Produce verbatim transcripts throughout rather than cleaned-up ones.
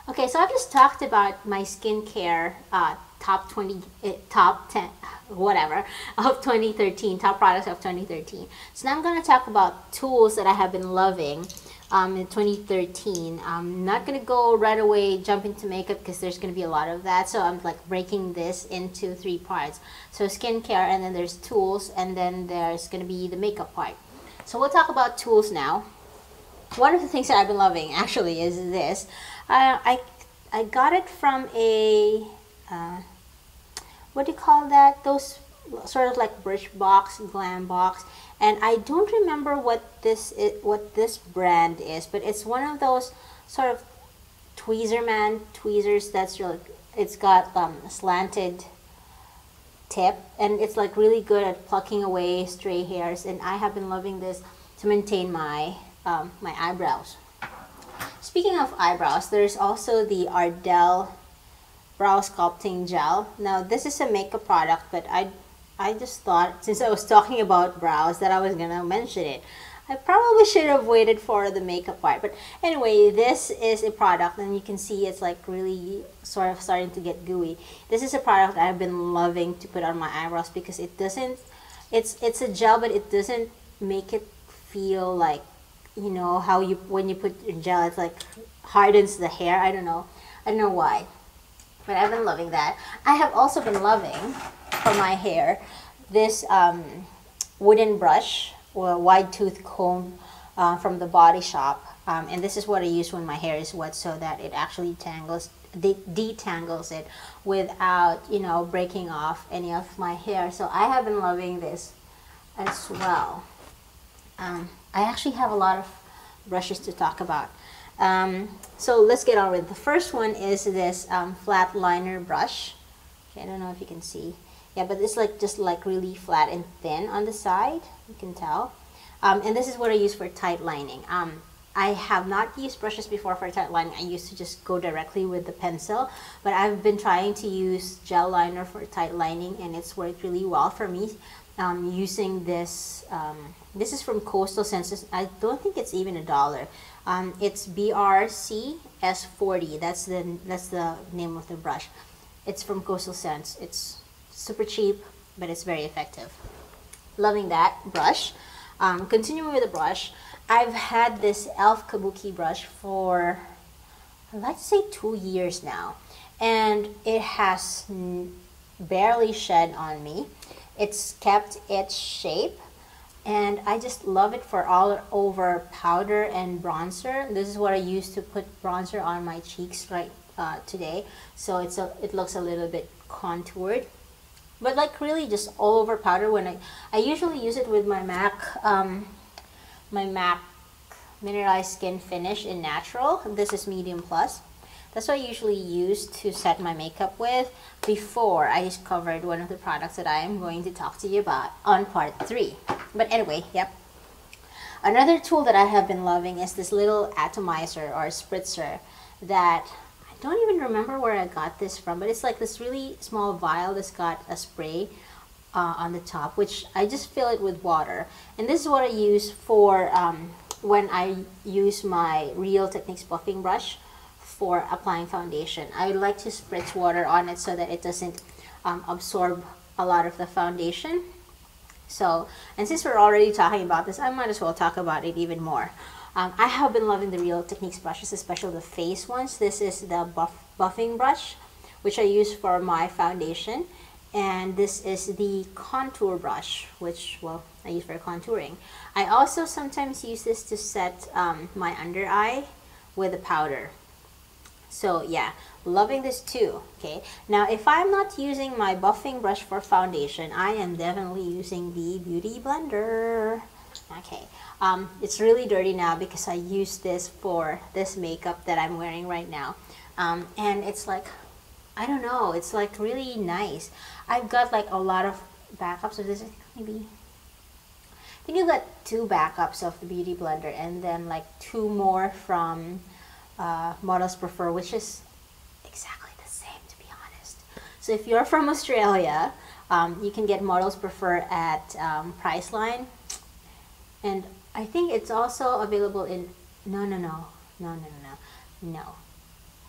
Okay, so I've just talked about my skincare uh, top twenty, uh, top ten, whatever, of twenty thirteen, top products of twenty thirteen. So now I'm going to talk about tools that I have been loving um, in twenty thirteen. I'm not going to go right away, jump into makeup because there's going to be a lot of that. So I'm like breaking this into three parts. So skincare, and then there's tools, and then there's going to be the makeup part. So we'll talk about tools now. One of the things that I've been loving actually is this. Uh, I I got it from a uh, what do you call that? Those sort of like Birchbox, Glam Box, and I don't remember what this is, what this brand is, but it's one of those sort of tweezer man tweezers that's really. It's got um, a slanted tip, and it's like really good at plucking away stray hairs. And I have been loving this to maintain my um, my eyebrows. Speaking of eyebrows, there's also the Ardell Brow Sculpting Gel. Now, this is a makeup product, but I, I just thought, since I was talking about brows, that I was going to mention it. I probably should have waited for the makeup part. But anyway, this is a product, and you can see it's like really sort of starting to get gooey. This is a product I've been loving to put on my eyebrows because it doesn't, it's, it's a gel, but it doesn't make it feel like, you know how you when you put gel, it's like hardens the hair. I don't know I don't know why, but I've been loving that. I have also been loving for my hair this um, wooden brush or wide tooth comb uh, from the Body Shop, um, and this is what I use when my hair is wet, so that it actually tangles de detangles it without you know breaking off any of my hair. So I have been loving this as well. Um, I actually have a lot of brushes to talk about. Um, so let's get on with it. The first one is this um, flat liner brush. Okay, I don't know if you can see. Yeah, but it's like just like really flat and thin on the side. You can tell. Um, and this is what I use for tight lining. Um, I have not used brushes before for tight lining. I used to just go directly with the pencil, but I've been trying to use gel liner for tight lining, and it's worked really well for me. Um, using this, um, this is from Coastal Scents. I don't think it's even a dollar. Um, it's B R C S forty. That's the that's the name of the brush. It's from Coastal Scents. It's super cheap, but it's very effective. Loving that brush. Um, continuing with the brush, I've had this Elf Kabuki brush for, I'd like to say two years now, and it has barely shed on me. It's kept its shape, and I just love it for all over powder and bronzer. This is what I use to put bronzer on my cheeks right uh, today, so it's a, it looks a little bit contoured, but like really just all over powder. When I I usually use it with my MAC um, my MAC Mineralized Skin Finish in Natural. This is medium plus. That's what I usually use to set my makeup with before I discovered one of the products that I am going to talk to you about on part three. But anyway, yep. Another tool that I have been loving is this little atomizer or spritzer that I don't even remember where I got this from, but it's like this really small vial that's got a spray uh, on the top, which I just fill it with water. And this is what I use for um, when I use my Real Techniques buffing brush for applying foundation. I like to spritz water on it so that it doesn't um, absorb a lot of the foundation. So, and since we're already talking about this, I might as well talk about it even more. Um, I have been loving the Real Techniques brushes, especially the face ones. This is the buff buffing brush, which I use for my foundation. And this is the contour brush, which, well, I use for contouring. I also sometimes use this to set um, my under eye with a powder. So yeah, loving this too. Okay, now if I'm not using my buffing brush for foundation, I am definitely using the Beauty Blender. Okay, um, it's really dirty now because I use this for this makeup that I'm wearing right now. Um, and it's like, I don't know, it's like really nice. I've got like a lot of backups of this, maybe. I think I've got two backups of the Beauty Blender, and then like two more from uh, Models Prefer, which is exactly the same, to be honest. So if you're from Australia, um, you can get Models Prefer at um, Priceline, and I think it's also available in, no, no, no, no, no, no, no,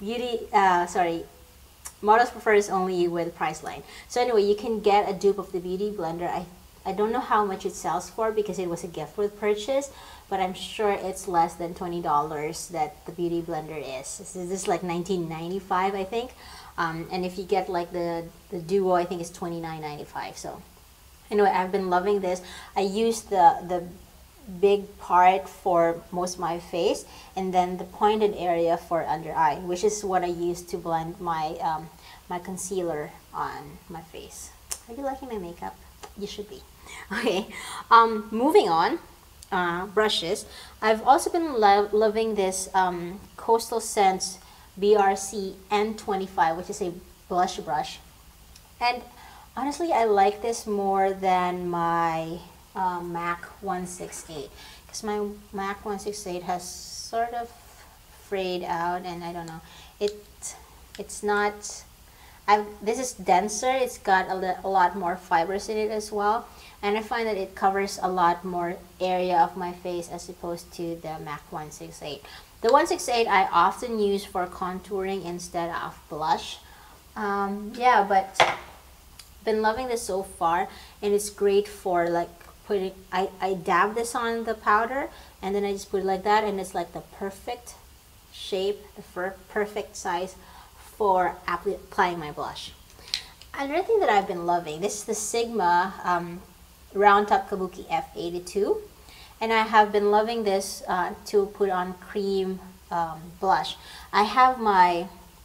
beauty, uh, sorry, models prefers only with Priceline. So anyway, you can get a dupe of the Beauty Blender. I, I don't know how much it sells for because it was a gift with purchase, but I'm sure it's less than twenty dollars that the Beauty Blender is. So this is like nineteen ninety-five, I think. Um, and if you get like the, the Duo, I think it's twenty-nine ninety-five. So anyway, I've been loving this. I use the, the big part for most of my face, and then the pointed area for under eye, which is what I use to blend my um, my concealer on my face. Are you liking my makeup? You should be. Okay, um, moving on, uh, brushes. I've also been lo loving this um, Coastal Scents B R C N twenty-five, which is a blush brush, and honestly, I like this more than my Uh, MAC one sixty-eight, because my MAC one sixty-eight has sort of frayed out, and I don't know, it it's not, I've, this is denser, it's got a, a lot more fibers in it as well, and I find that it covers a lot more area of my face as opposed to the MAC one sixty-eight. The one sixty-eight I often use for contouring instead of blush. Um, yeah, but been loving this so far, and it's great for like putting, I, I dab this on the powder, and then I just put it like that, and it's like the perfect shape, the perfect size for applying my blush. Another thing that I've been loving, this is the Sigma um, Round Top Kabuki F eighty-two, and I have been loving this uh, to put on cream um, blush. I have my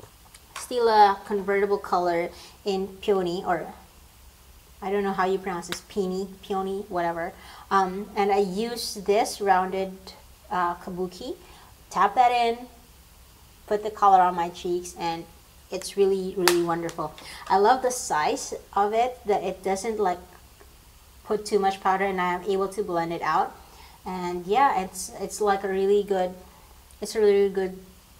Stila convertible color in Peony, or I don't know how you pronounce this, peony, peony, whatever. Um, and I use this rounded uh, kabuki, tap that in, put the color on my cheeks, and it's really, really wonderful. I love the size of it, that it doesn't like put too much powder, and I am able to blend it out. And yeah, it's it's like a really good, it's a really good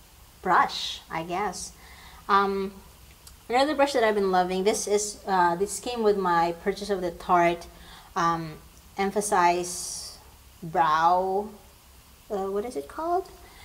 brush, I guess. Um, Another brush that I've been loving, this is uh, this came with my purchase of the Tarte um, Emphasize Brow, uh, what is it called?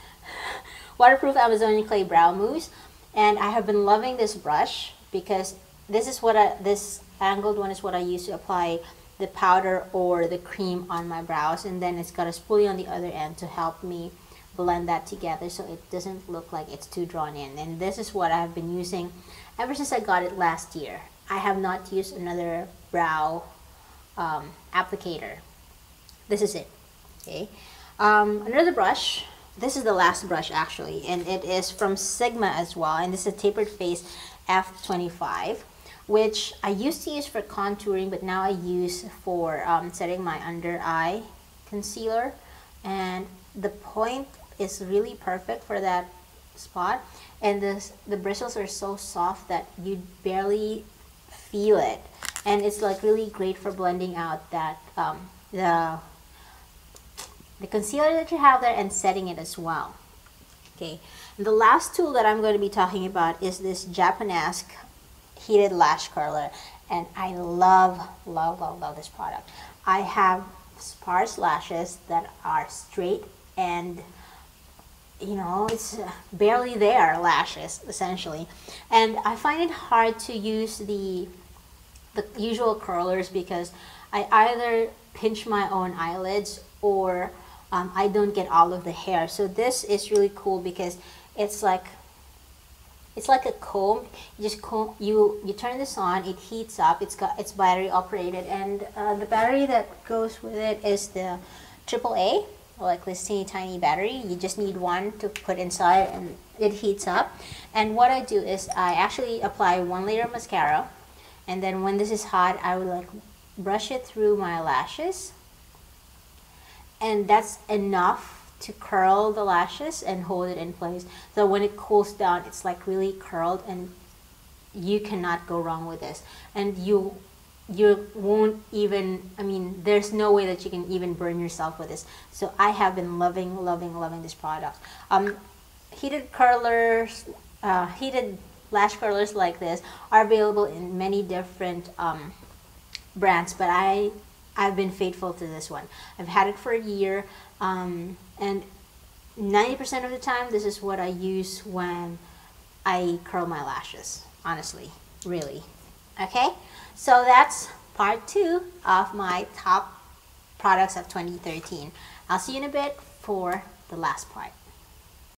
Waterproof Amazonian Clay Brow Mousse, and I have been loving this brush because this is what I, this angled one is what I use to apply the powder or the cream on my brows, and then it's got a spoolie on the other end to help me blend that together so it doesn't look like it's too drawn in. And this is what I've been using ever since I got it last year. I have not used another brow um, applicator. This is it. Okay. Um, another brush. This is the last brush actually, and it is from Sigma as well, and this is a Tapered Face F twenty-five, which I used to use for contouring, but now I use for um, setting my under eye concealer, and the point is really perfect for that spot, and this, the bristles are so soft that you barely feel it, and it's like really great for blending out that um, the the concealer that you have there and setting it as well. Okay, and the last tool that I'm going to be talking about is this Japanese heated lash curler, and I love love love love this product. I have sparse lashes that are straight, and you know, it's barely there lashes essentially, and I find it hard to use the the usual curlers because I either pinch my own eyelids or um, I don't get all of the hair. So this is really cool because it's like it's like a comb. You just comb, you you turn this on, it heats up, it's got it's battery operated, and uh, the battery that goes with it is the triple A, like this teeny tiny battery. You just need one to put inside and it heats up. And what I do is I actually apply one layer of mascara, and then when this is hot I would like brush it through my lashes, and that's enough to curl the lashes and hold it in place. So when it cools down, it's like really curled, and you cannot go wrong with this. And you you won't even, I mean, there's no way that you can even burn yourself with this. So I have been loving, loving, loving this product. Um, heated curlers, uh, heated lash curlers like this are available in many different um, brands, but I, I've been faithful to this one. I've had it for a year, um, and ninety percent of the time, this is what I use when I curl my lashes, honestly, really. Okay, so that's part two of my top products of twenty thirteen. I'll see you in a bit for the last part.